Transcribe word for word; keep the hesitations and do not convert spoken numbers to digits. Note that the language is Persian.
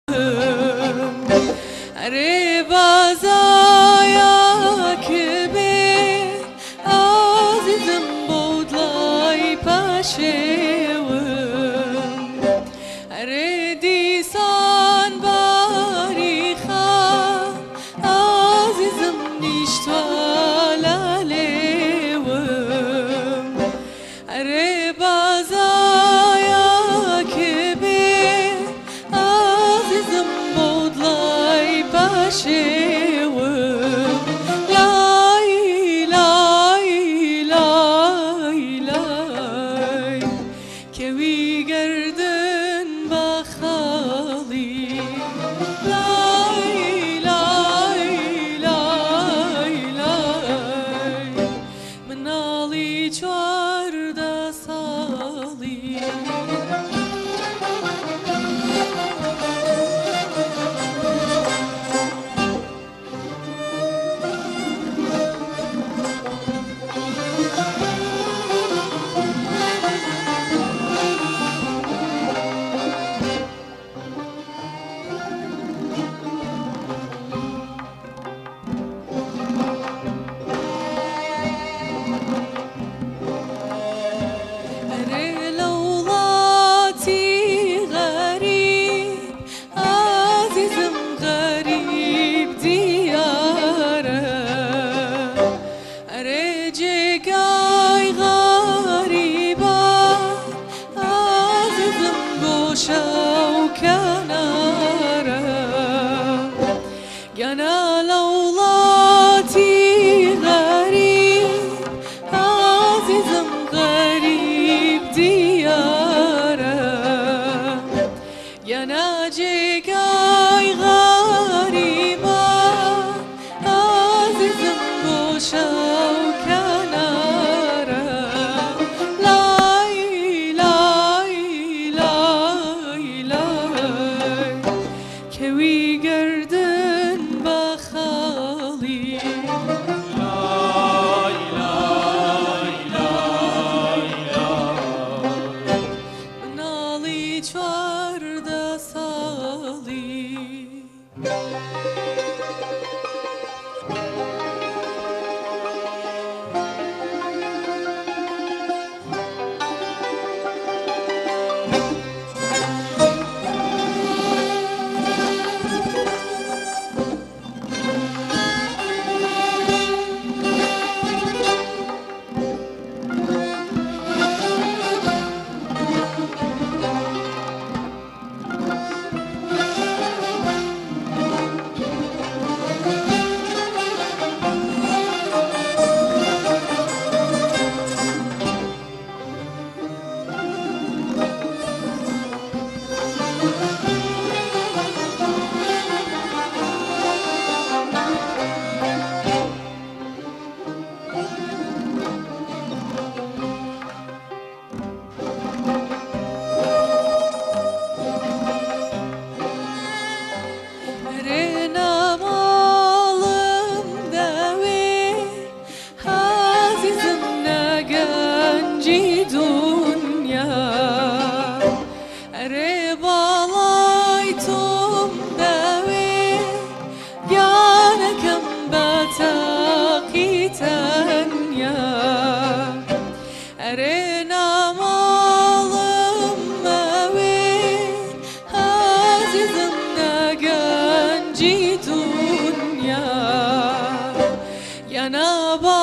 اره بازایا که به عزیزم بودلای پشوم اره دیسان باریخا عزیزم نیشتوالا لیوم اره بازایا که به عزیزم بودلای پشوم لای لای لای لای که وی گردن بخالی لای لای لای لای منالی چارده سالی أنا لولاتي غريب عزيزم غريب ديارة يا ناجيك أي غريبة عزيزم بوشا وكنارة لاي لاي لاي لاي كوي قردن بخالي لاي لاي لاي لاي نالي چارده سالی أرينا مالم موين عزيزنا جنجي دنيا يا نبا